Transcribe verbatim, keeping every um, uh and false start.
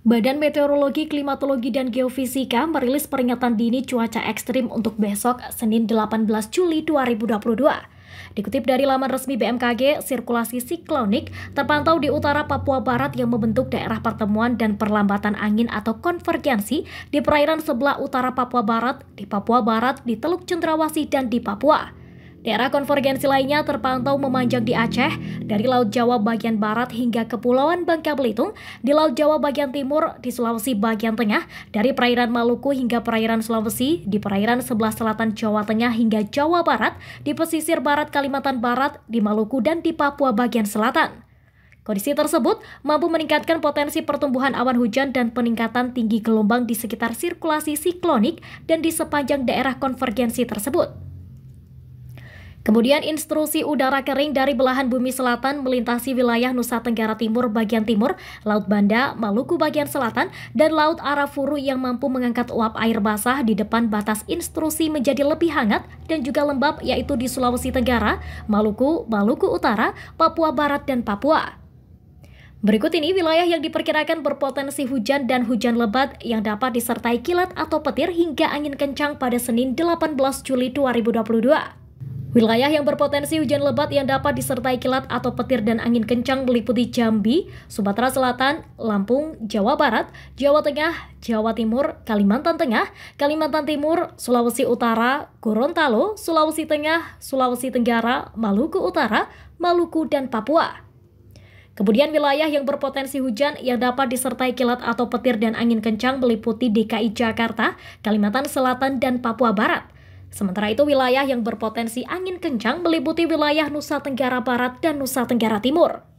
Badan Meteorologi, Klimatologi, dan Geofisika merilis peringatan dini cuaca ekstrim untuk besok, Senin delapan belas Juli dua ribu dua puluh dua. Dikutip dari laman resmi B M K G, sirkulasi siklonik terpantau di utara Papua Barat yang membentuk daerah pertemuan dan perlambatan angin atau konvergensi di perairan sebelah utara Papua Barat, di Papua Barat, di Teluk Cendrawasih, dan di Papua. Daerah konvergensi lainnya terpantau memanjang di Aceh, dari Laut Jawa bagian barat hingga Kepulauan Bangka Belitung, di Laut Jawa bagian timur, di Sulawesi bagian tengah, dari perairan Maluku hingga perairan Sulawesi, di perairan sebelah selatan Jawa Tengah hingga Jawa Barat, di pesisir barat Kalimantan Barat, di Maluku, dan di Papua bagian selatan. Kondisi tersebut mampu meningkatkan potensi pertumbuhan awan hujan dan peningkatan tinggi gelombang di sekitar sirkulasi siklonik dan di sepanjang daerah konvergensi tersebut. Kemudian instruksi udara kering dari belahan bumi selatan melintasi wilayah Nusa Tenggara Timur bagian timur, Laut Banda, Maluku bagian selatan, dan Laut Arafuru yang mampu mengangkat uap air basah di depan batas instruksi menjadi lebih hangat dan juga lembab, yaitu di Sulawesi Tenggara, Maluku, Maluku Utara, Papua Barat, dan Papua. Berikut ini wilayah yang diperkirakan berpotensi hujan dan hujan lebat yang dapat disertai kilat atau petir hingga angin kencang pada Senin delapan belas Juli dua ribu dua puluh dua. Wilayah yang berpotensi hujan lebat yang dapat disertai kilat atau petir dan angin kencang meliputi Jambi, Sumatera Selatan, Lampung, Jawa Barat, Jawa Tengah, Jawa Timur, Kalimantan Tengah, Kalimantan Timur, Sulawesi Utara, Gorontalo, Sulawesi Tengah, Sulawesi Tenggara, Maluku Utara, Maluku, dan Papua. Kemudian wilayah yang berpotensi hujan yang dapat disertai kilat atau petir dan angin kencang meliputi D K I Jakarta, Kalimantan Selatan, dan Papua Barat. Sementara itu wilayah yang berpotensi angin kencang meliputi wilayah Nusa Tenggara Barat dan Nusa Tenggara Timur.